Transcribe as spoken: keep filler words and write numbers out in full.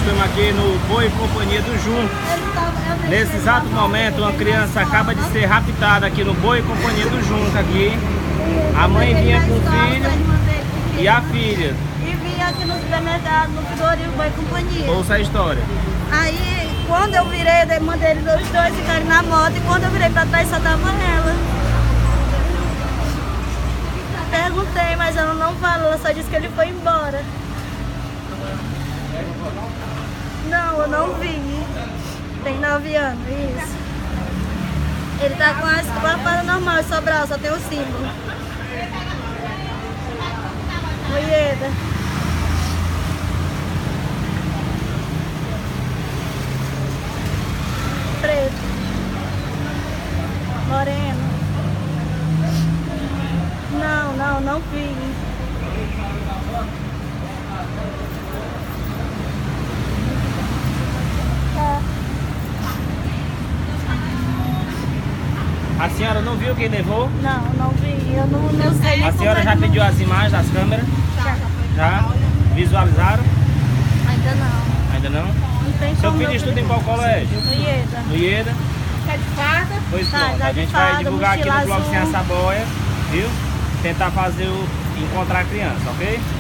estamos aqui no Boi Companhia do Jun. Nesse exato momento, uma criança acaba de ser raptada aqui no Boi Companhia do Junca aqui. A mãe vinha com o filho e a filha. E vinha aqui no supermercado, no Fedoril Boi Companhia. Ouça a história. Aí, quando eu virei, eu mandei eles os dois ficarem na moto. E quando eu virei pra trás, só tava ela. Perguntei, mas ela não falou, ela só disse que ele foi embora. Não, eu não vi. Tem nove anos, isso. Ele tá com as papadas normal, Sobral, só tem o símbolo. Moeda. Preto. Moreno. Não, não, não vi. A senhora não viu quem levou? Não, não vi. Eu não, não sei. A senhora já pediu as imagens das câmeras? Já. Já? Visualizaram? Ainda não. Ainda não? Não tem Seu como filho meu estuda em qual colégio? No IEDA. No IEDA? Tá de farda? Pois Tá, pronto, tá a de gente vai farda, divulgar aqui no mochila blog Sem a azul. Saboia, viu? Tentar fazer o... encontrar a criança, ok?